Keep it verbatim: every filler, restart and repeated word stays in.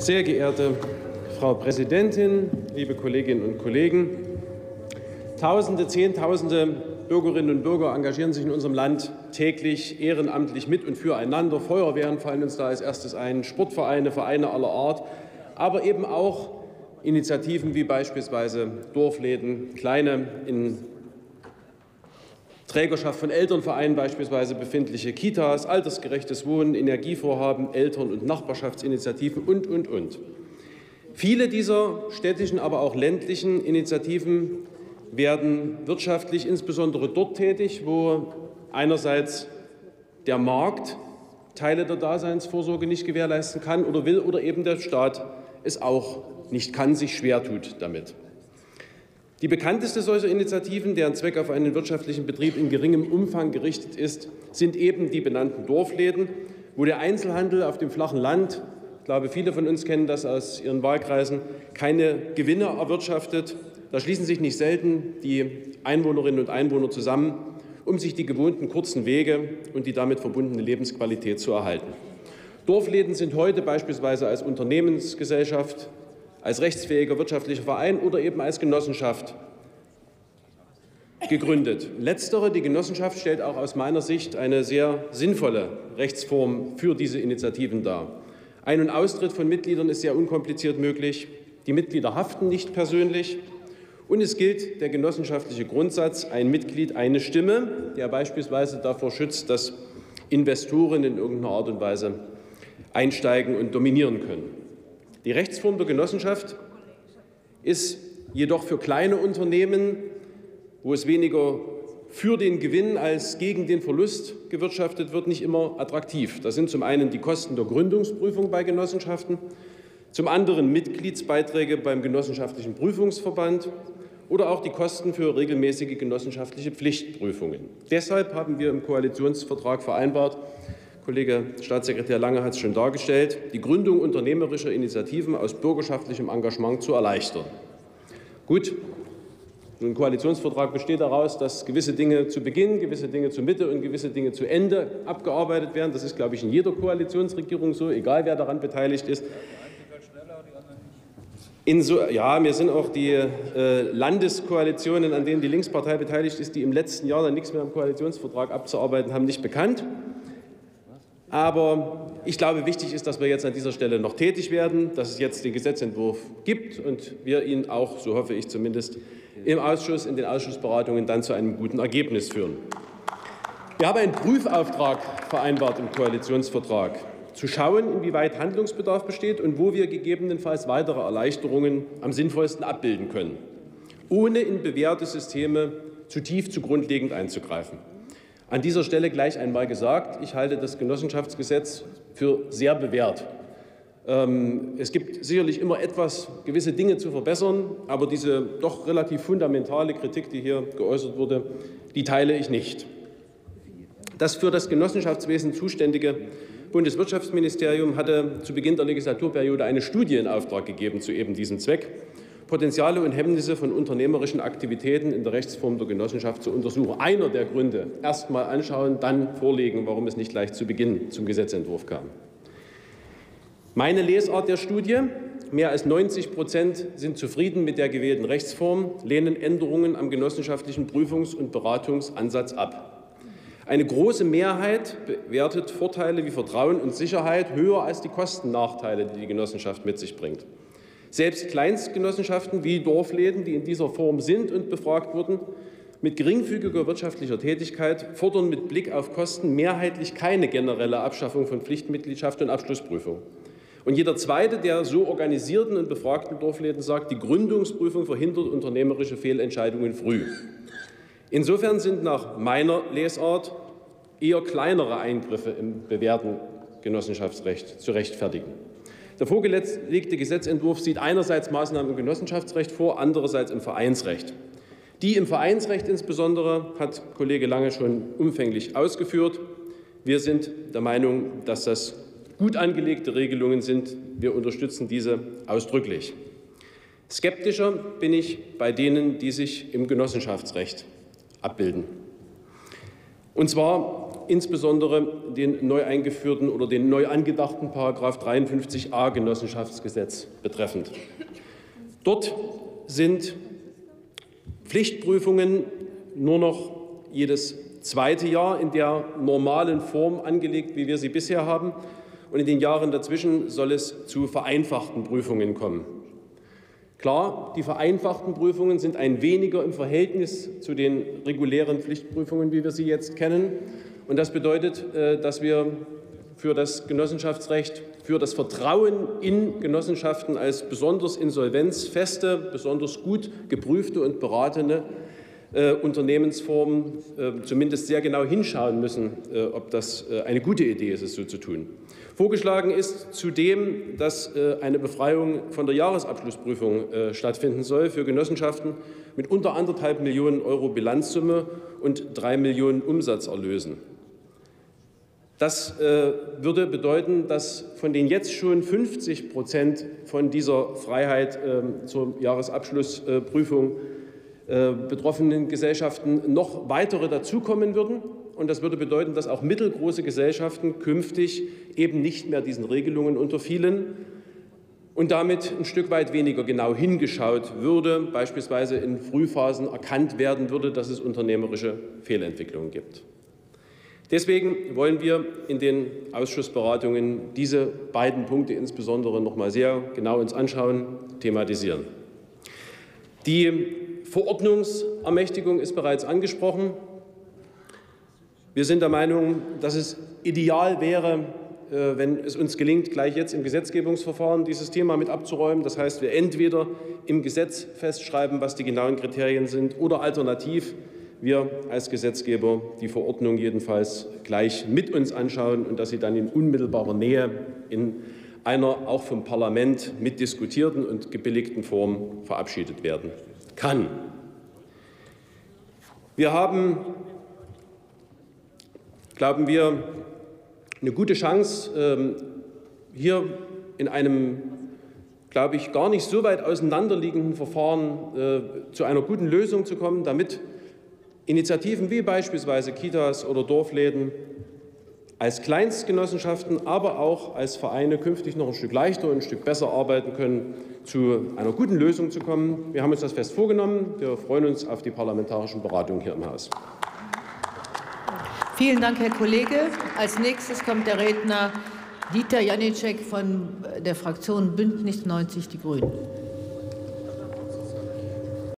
Sehr geehrte Frau Präsidentin, liebe Kolleginnen und Kollegen! Tausende, Zehntausende Bürgerinnen und Bürger engagieren sich in unserem Land täglich ehrenamtlich mit und füreinander. Feuerwehren fallen uns da als erstes ein, Sportvereine, Vereine aller Art, aber eben auch Initiativen wie beispielsweise Dorfläden, kleine in Trägerschaft von Elternvereinen beispielsweise befindliche Kitas, altersgerechtes Wohnen, Energievorhaben, Eltern- und Nachbarschaftsinitiativen und, und, und. Viele dieser städtischen, aber auch ländlichen Initiativen werden wirtschaftlich insbesondere dort tätig, wo einerseits der Markt Teile der Daseinsvorsorge nicht gewährleisten kann oder will oder eben der Staat es auch nicht kann, sich schwer tut damit. Die bekannteste solcher Initiativen, deren Zweck auf einen wirtschaftlichen Betrieb in geringem Umfang gerichtet ist, sind eben die benannten Dorfläden, wo der Einzelhandel auf dem flachen Land, ich glaube, viele von uns kennen das aus ihren Wahlkreisen, keine Gewinne erwirtschaftet. Da schließen sich nicht selten die Einwohnerinnen und Einwohner zusammen, um sich die gewohnten kurzen Wege und die damit verbundene Lebensqualität zu erhalten. Dorfläden sind heute beispielsweise als Unternehmensgesellschaft, als rechtsfähiger wirtschaftlicher Verein oder eben als Genossenschaft gegründet. Letztere, die Genossenschaft, stellt auch aus meiner Sicht eine sehr sinnvolle Rechtsform für diese Initiativen dar. Ein- und Austritt von Mitgliedern ist sehr unkompliziert möglich. Die Mitglieder haften nicht persönlich. Und es gilt der genossenschaftliche Grundsatz, ein Mitglied, eine Stimme, der beispielsweise davor schützt, dass Investoren in irgendeiner Art und Weise einsteigen und dominieren können. Die Rechtsform der Genossenschaft ist jedoch für kleine Unternehmen, wo es weniger für den Gewinn als gegen den Verlust gewirtschaftet wird, nicht immer attraktiv. Das sind zum einen die Kosten der Gründungsprüfung bei Genossenschaften, zum anderen Mitgliedsbeiträge beim Genossenschaftlichen Prüfungsverband oder auch die Kosten für regelmäßige genossenschaftliche Pflichtprüfungen. Deshalb haben wir im Koalitionsvertrag vereinbart, Kollege Staatssekretär Lange hat es schon dargestellt, die Gründung unternehmerischer Initiativen aus bürgerschaftlichem Engagement zu erleichtern. Gut, ein Koalitionsvertrag besteht daraus, dass gewisse Dinge zu Beginn, gewisse Dinge zur Mitte und gewisse Dinge zu Ende abgearbeitet werden. Das ist, glaube ich, in jeder Koalitionsregierung so, egal wer daran beteiligt ist. So, ja, mir sind auch die äh, Landeskoalitionen, an denen die Linkspartei beteiligt ist, die im letzten Jahr dann nichts mehr im Koalitionsvertrag abzuarbeiten haben, nicht bekannt. Aber ich glaube, wichtig ist, dass wir jetzt an dieser Stelle noch tätig werden, dass es jetzt den Gesetzentwurf gibt und wir ihn auch, so hoffe ich zumindest, im Ausschuss, in den Ausschussberatungen dann zu einem guten Ergebnis führen. Wir haben einen Prüfauftrag vereinbart im Koalitionsvertrag, zu schauen, inwieweit Handlungsbedarf besteht und wo wir gegebenenfalls weitere Erleichterungen am sinnvollsten abbilden können, ohne in bewährte Systeme zu tief, zu grundlegend einzugreifen. An dieser Stelle gleich einmal gesagt, ich halte das Genossenschaftsgesetz für sehr bewährt. Es gibt sicherlich immer etwas, gewisse Dinge zu verbessern, aber diese doch relativ fundamentale Kritik, die hier geäußert wurde, die teile ich nicht. Das für das Genossenschaftswesen zuständige Bundeswirtschaftsministerium hatte zu Beginn der Legislaturperiode eine Studie in Auftrag gegeben zu eben diesem Zweck, Potenziale und Hemmnisse von unternehmerischen Aktivitäten in der Rechtsform der Genossenschaft zu untersuchen. Einer der Gründe, erst mal anschauen, dann vorlegen, warum es nicht gleich zu Beginn zum Gesetzentwurf kam. Meine Lesart der Studie: Mehr als neunzig Prozent sind zufrieden mit der gewählten Rechtsform, lehnen Änderungen am genossenschaftlichen Prüfungs- und Beratungsansatz ab. Eine große Mehrheit bewertet Vorteile wie Vertrauen und Sicherheit höher als die Kostennachteile, die die Genossenschaft mit sich bringt. Selbst Kleinstgenossenschaften wie Dorfläden, die in dieser Form sind und befragt wurden, mit geringfügiger wirtschaftlicher Tätigkeit, fordern mit Blick auf Kosten mehrheitlich keine generelle Abschaffung von Pflichtmitgliedschaft und Abschlussprüfung. Und jeder Zweite der so organisierten und befragten Dorfläden sagt, die Gründungsprüfung verhindert unternehmerische Fehlentscheidungen früh. Insofern sind nach meiner Lesart eher kleinere Eingriffe im bewährten Genossenschaftsrecht zu rechtfertigen. Der vorgelegte Gesetzentwurf sieht einerseits Maßnahmen im Genossenschaftsrecht vor, andererseits im Vereinsrecht. Die im Vereinsrecht insbesondere hat Kollege Lange schon umfänglich ausgeführt. Wir sind der Meinung, dass das gut angelegte Regelungen sind. Wir unterstützen diese ausdrücklich. Skeptischer bin ich bei denen, die sich im Genossenschaftsrecht abbilden. Und zwar insbesondere den neu eingeführten oder den neu angedachten Paragraph dreiundfünfzig a Genossenschaftsgesetz betreffend. Dort sind Pflichtprüfungen nur noch jedes zweite Jahr in der normalen Form angelegt, wie wir sie bisher haben. Und in den Jahren dazwischen soll es zu vereinfachten Prüfungen kommen. Klar, die vereinfachten Prüfungen sind ein weniger im Verhältnis zu den regulären Pflichtprüfungen, wie wir sie jetzt kennen. Und das bedeutet, dass wir für das Genossenschaftsrecht, für das Vertrauen in Genossenschaften als besonders insolvenzfeste, besonders gut geprüfte und beratene äh, Unternehmensformen äh, zumindest sehr genau hinschauen müssen, äh, ob das äh, eine gute Idee ist, es so zu tun. Vorgeschlagen ist zudem, dass äh, eine Befreiung von der Jahresabschlussprüfung äh, stattfinden soll für Genossenschaften mit unter anderthalb Millionen Euro Bilanzsumme und drei Millionen Umsatzerlösen. Das äh, würde bedeuten, dass von den jetzt schon fünfzig Prozent von dieser Freiheit äh, zur Jahresabschlussprüfung äh, betroffenen Gesellschaften noch weitere dazukommen würden. Und das würde bedeuten, dass auch mittelgroße Gesellschaften künftig eben nicht mehr diesen Regelungen unterfielen und damit ein Stück weit weniger genau hingeschaut würde, beispielsweise in Frühphasen erkannt werden würde, dass es unternehmerische Fehlentwicklungen gibt. Deswegen wollen wir in den Ausschussberatungen diese beiden Punkte insbesondere noch mal sehr genau uns anschauen, thematisieren. Die Verordnungsermächtigung ist bereits angesprochen. Wir sind der Meinung, dass es ideal wäre, wenn es uns gelingt, gleich jetzt im Gesetzgebungsverfahren dieses Thema mit abzuräumen. Das heißt, wir entweder im Gesetz festschreiben, was die genauen Kriterien sind, oder alternativ wir als Gesetzgeber die Verordnung jedenfalls gleich mit uns anschauen und dass sie dann in unmittelbarer Nähe in einer auch vom Parlament mitdiskutierten und gebilligten Form verabschiedet werden kann. Wir haben, glauben wir, eine gute Chance, hier in einem, glaube ich, gar nicht so weit auseinanderliegenden Verfahren zu einer guten Lösung zu kommen, damit Initiativen wie beispielsweise Kitas oder Dorfläden als Kleinstgenossenschaften, aber auch als Vereine künftig noch ein Stück leichter und ein Stück besser arbeiten können, zu einer guten Lösung zu kommen. Wir haben uns das fest vorgenommen. Wir freuen uns auf die parlamentarischen Beratungen hier im Haus. Vielen Dank, Herr Kollege. Als nächstes kommt der Redner Dieter Janicek von der Fraktion Bündnis neunzig Die Grünen.